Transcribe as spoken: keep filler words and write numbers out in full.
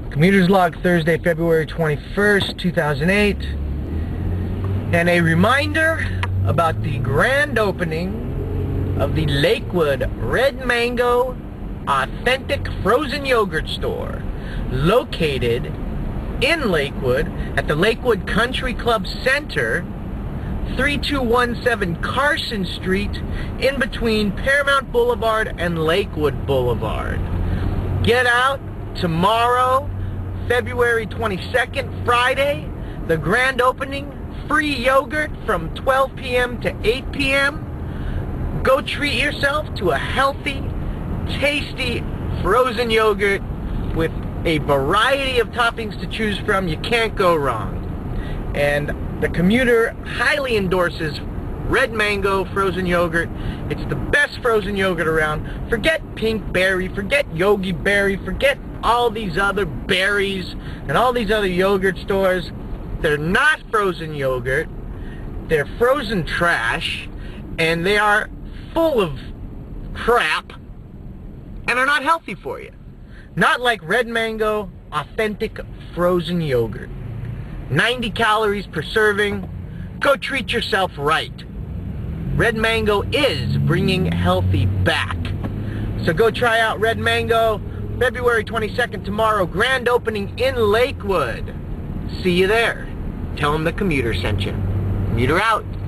Commuter's Log, Thursday, February twenty-first, two thousand eight. And a reminder about the grand opening of the Lakewood Red Mango Authentic Frozen Yogurt Store, located in Lakewood at the Lakewood Country Club Center, three two one seven Carson Street, in between Paramount Boulevard and Lakewood Boulevard. Get out tomorrow, February twenty-second, Friday, the grand opening, free yogurt from twelve p m to eight p m Go treat yourself to a healthy, tasty frozen yogurt with a variety of toppings to choose from. You can't go wrong. And the Commuter highly endorses Red Mango frozen yogurt. It's the best frozen yogurt around. Forget Pink Berry, forget Yogi Berry, forget all these other berries and all these other yogurt stores. They're not frozen yogurt. They're frozen trash, and they are full of crap and are not healthy for you. Not like Red Mango Authentic Frozen Yogurt. ninety calories per serving. Go treat yourself right. Red Mango is bringing healthy back. So go try out Red Mango, February twenty-second, tomorrow, grand opening in Lakewood. See you there. Tell them the Commuter sent you. Commuter out.